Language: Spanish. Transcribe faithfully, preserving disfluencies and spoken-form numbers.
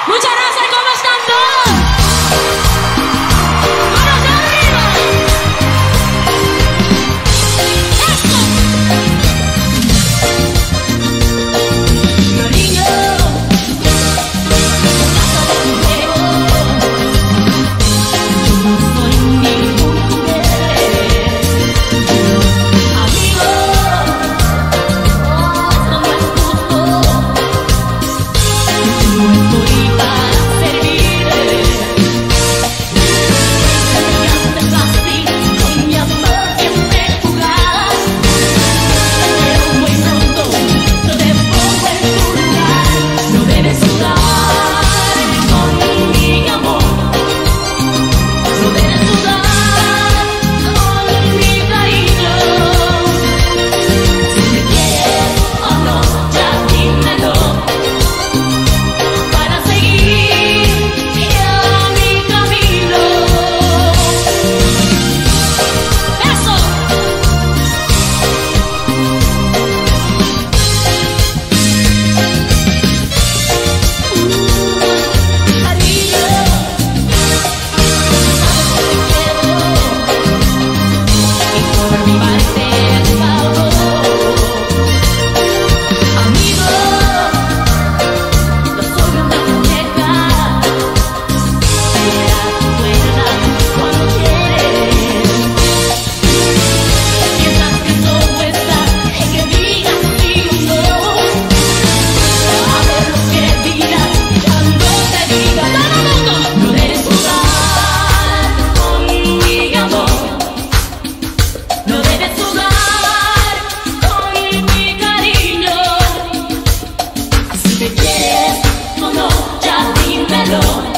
Muchas gracias, ¿cómo están todos? ¡Manos arriba! ¡Eso! Cariño, casa de tu juego. Yo no soy ningún juguete. Amigo, esto no es justo. No estoy para servirte. Enseñaste fácil, con mi amor siempre jugabas. Pero muy pronto yo te pongo en tu lugar. No debes jugar con mi amor. No debes jugar con mi cariño. Si me quieres o no, ya dímelo. Para seguir ya mi camino. ¡Eso! Cariño, sabes que te quiero y por mi parte te pago. Amigo, yo soy una muñeca que da tu cuerda cuando quieres. Piensas que todo está en que digas sí o no. A ver lo que digas cuando te diga todo el mundo. No debes jugar con mi amor. No debes jugar con mi cariño. Si me quieres o no, ya dímelo.